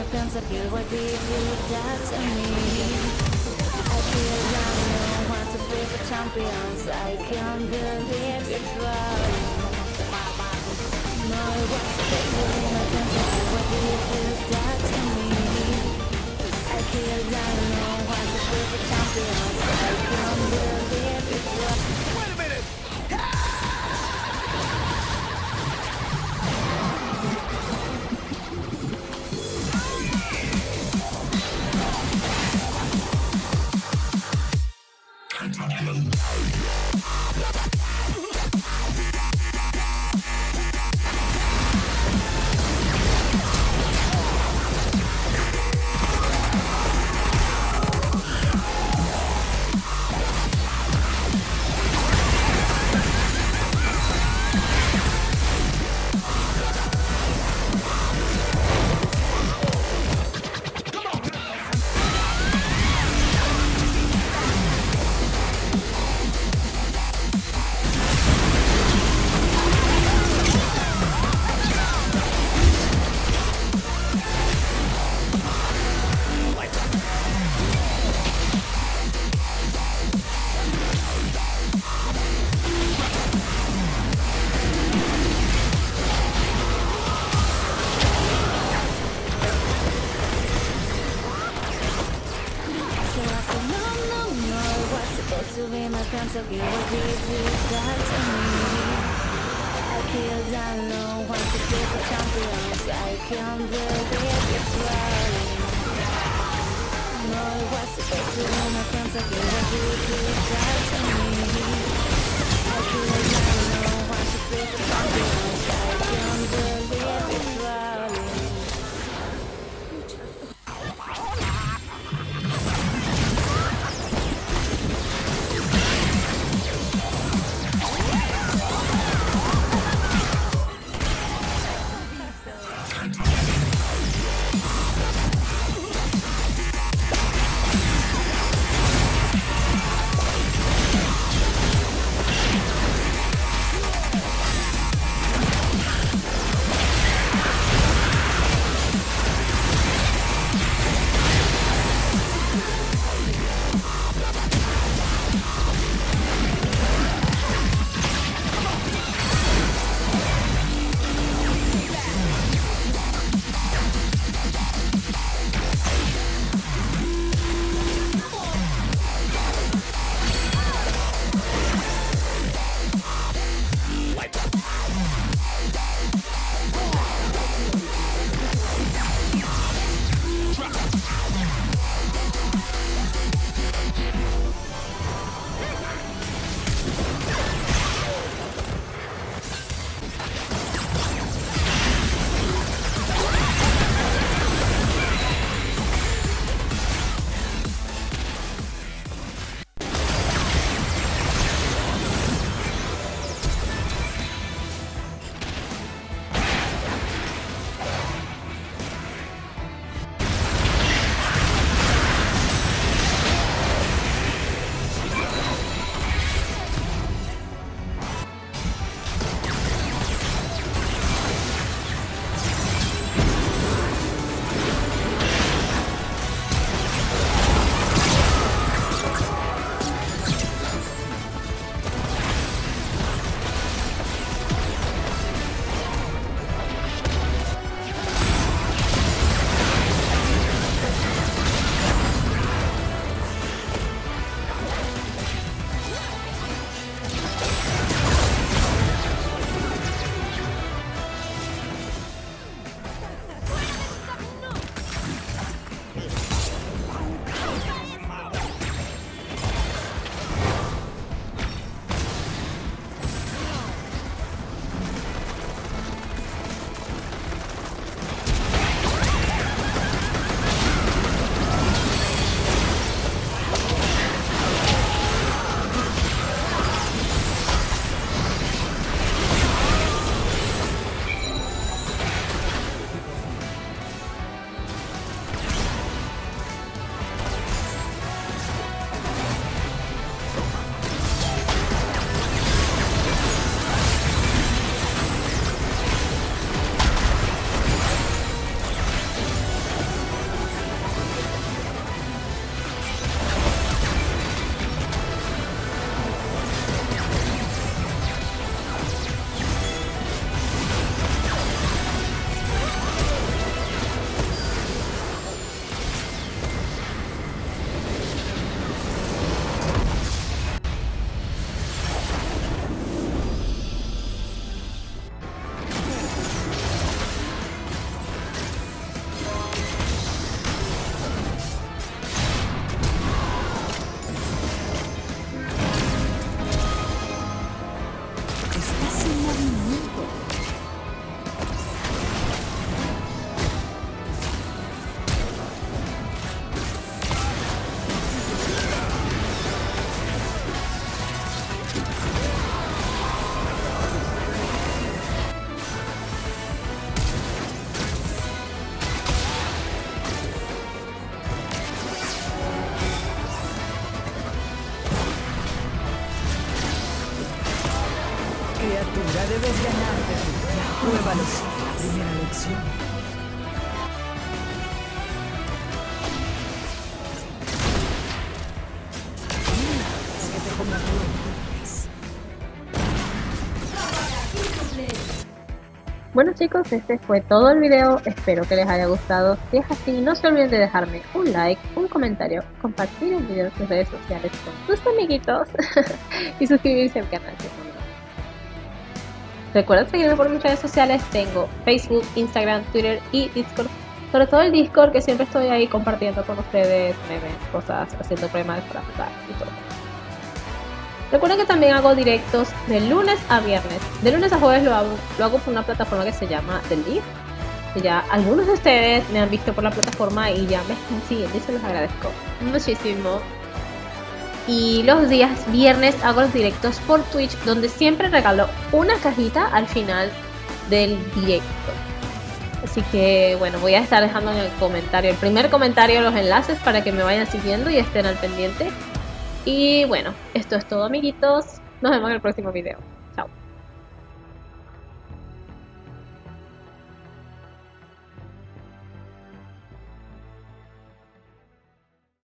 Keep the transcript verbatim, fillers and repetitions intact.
my pants up here. What did you do to me? I feel down, no want to play for champions. I can't believe it's wrong. No, it was supposed to be my pants up here. What did you do to me? I feel down, no want to play for champions. I can't believe it's wrong. Wait a minute! To be my pants up here, what did you do to me? I killed down low, want to play for champions. I can't believe it's right. No, it was supposed to be my pants up here, what did you do to me? I killed down low, want to play for champions. I can't believe it's right. Criatura, debes ganarte tu vida. Pruébalo sin la primera lección. Mira, es que te como tú. Bueno chicos, este fue todo el video, espero que les haya gustado. Si es así, no se olviden de dejarme un like, un comentario, compartir el video en sus redes sociales con sus amiguitos y suscribirse al canal si no. Recuerden seguirme por mis redes sociales, tengo Facebook, Instagram, Twitter y Discord. Sobre todo el Discord, que siempre estoy ahí compartiendo con ustedes memes, cosas, haciendo pruebas para jugar y todo. Recuerden que también hago directos de lunes a viernes. De lunes a jueves lo hago, lo hago por una plataforma que se llama The Leaf. Ya algunos de ustedes me han visto por la plataforma y ya me están siguiendo y se los agradezco muchísimo. Y los días viernes hago los directos por Twitch, donde siempre regalo una cajita al final del directo. Así que bueno, voy a estar dejando en el comentario, el primer comentario, los enlaces para que me vayan siguiendo y estén al pendiente. Y bueno, esto es todo amiguitos, nos vemos en el próximo video.